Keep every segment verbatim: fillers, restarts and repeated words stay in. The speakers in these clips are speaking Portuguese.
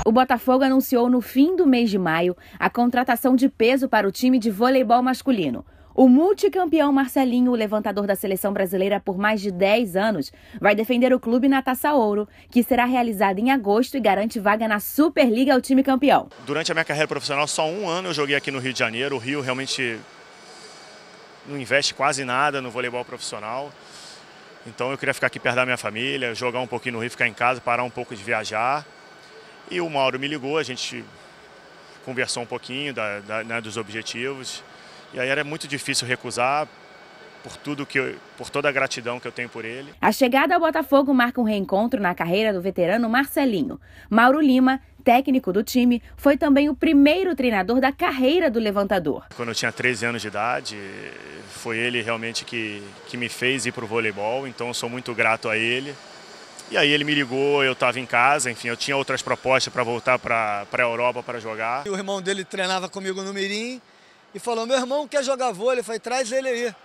O Botafogo anunciou no fim do mês de maio a contratação de peso para o time de voleibol masculino. O multicampeão Marcelinho, o levantador da seleção brasileira por mais de dez anos, vai defender o clube na Taça Ouro, que será realizada em agosto e garante vaga na Superliga ao time campeão. Durante a minha carreira profissional, só um ano eu joguei aqui no Rio de Janeiro. O Rio realmente não investe quase nada no voleibol profissional. Então eu queria ficar aqui perto da minha família, jogar um pouquinho no Rio, ficar em casa, parar um pouco de viajar. E o Mauro me ligou, a gente conversou um pouquinho da, da, né, dos objetivos. E aí era muito difícil recusar por tudo que eu, por toda a gratidão que eu tenho por ele. A chegada ao Botafogo marca um reencontro na carreira do veterano Marcelinho. Mauro Lima, técnico do time, foi também o primeiro treinador da carreira do levantador. Quando eu tinha treze anos de idade, foi ele realmente que, que me fez ir para o voleibol, então eu sou muito grato a ele. E aí ele me ligou, eu estava em casa, enfim, eu tinha outras propostas para voltar para a Europa para jogar. O irmão dele treinava comigo no Mirim e falou, meu irmão quer jogar vôlei, eu falei, traz ele aí.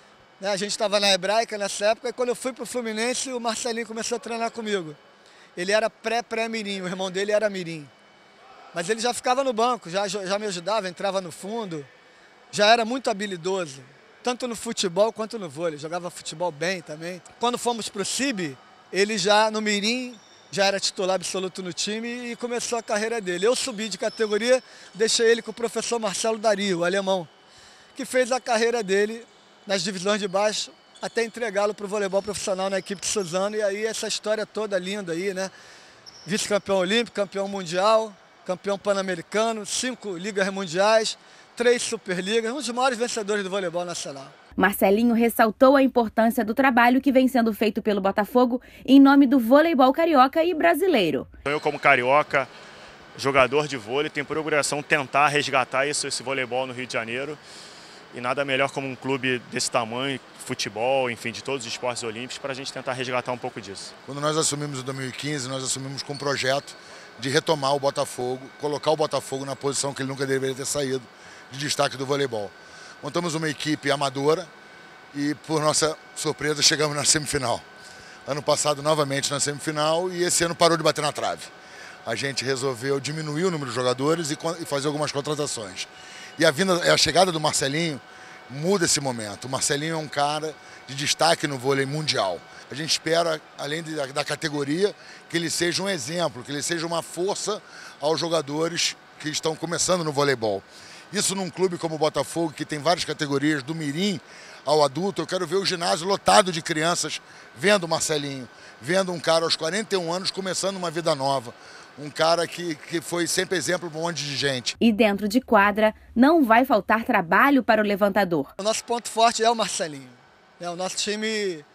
A gente estava na Hebraica nessa época e quando eu fui para o Fluminense, o Marcelinho começou a treinar comigo. Ele era pré-pré-mirim, o irmão dele era mirim. Mas ele já ficava no banco, já, já me ajudava, entrava no fundo. Já era muito habilidoso, tanto no futebol quanto no vôlei. Jogava futebol bem também. Quando fomos para o C I B, ele já no mirim, já era titular absoluto no time e começou a carreira dele. Eu subi de categoria, deixei ele com o professor Marcelo Dario, o alemão, que fez a carreira dele nas divisões de baixo, até entregá-lo para o voleibol profissional na equipe de Suzano. E aí essa história toda linda aí, né? Vice-campeão olímpico, campeão mundial, campeão pan-americano, cinco ligas mundiais, três superligas, um dos maiores vencedores do voleibol nacional. Marcelinho ressaltou a importância do trabalho que vem sendo feito pelo Botafogo em nome do voleibol carioca e brasileiro. Eu, como carioca, jogador de vôlei, tenho por obrigação tentar resgatar isso, esse voleibol no Rio de Janeiro. E nada melhor como um clube desse tamanho, futebol, enfim, de todos os esportes olímpicos, para a gente tentar resgatar um pouco disso. Quando nós assumimos em dois mil e quinze, nós assumimos com um projeto de retomar o Botafogo, colocar o Botafogo na posição que ele nunca deveria ter saído, de destaque do voleibol. Montamos uma equipe amadora e, por nossa surpresa, chegamos na semifinal. Ano passado, novamente na semifinal, e esse ano parou de bater na trave. A gente resolveu diminuir o número de jogadores e fazer algumas contratações. E a, vinda, a chegada do Marcelinho muda esse momento. O Marcelinho é um cara de destaque no vôlei mundial. A gente espera, além de, da, da categoria, que ele seja um exemplo, que ele seja uma força aos jogadores que estão começando no voleibol. Isso num clube como o Botafogo, que tem várias categorias, do mirim ao adulto. Eu quero ver o ginásio lotado de crianças vendo o Marcelinho, vendo um cara aos quarenta e um anos começando uma vida nova. Um cara que, que foi sempre exemplo para um monte de gente. E dentro de quadra, não vai faltar trabalho para o levantador. O nosso ponto forte é o Marcelinho. O nosso time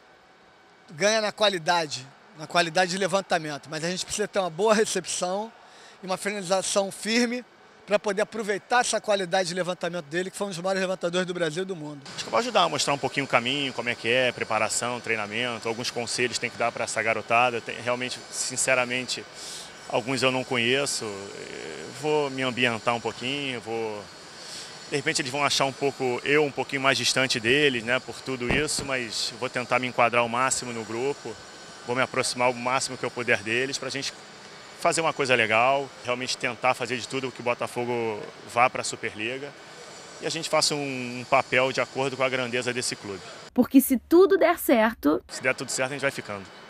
ganha na qualidade, na qualidade de levantamento. Mas a gente precisa ter uma boa recepção e uma finalização firme para poder aproveitar essa qualidade de levantamento dele, que foi um dos maiores levantadores do Brasil e do mundo. Acho que vai ajudar a mostrar um pouquinho o caminho, como é que é, preparação, treinamento, alguns conselhos tem que dar para essa garotada. Tem, realmente, sinceramente, alguns eu não conheço, vou me ambientar um pouquinho, vou... De repente eles vão achar um pouco, eu um pouquinho mais distante deles, né, por tudo isso, mas vou tentar me enquadrar ao máximo no grupo, vou me aproximar o máximo que eu puder deles para a gente fazer uma coisa legal, realmente tentar fazer de tudo que o Botafogo vá para a Superliga e a gente faça um, um papel de acordo com a grandeza desse clube. Porque se tudo der certo... Se der tudo certo, a gente vai ficando.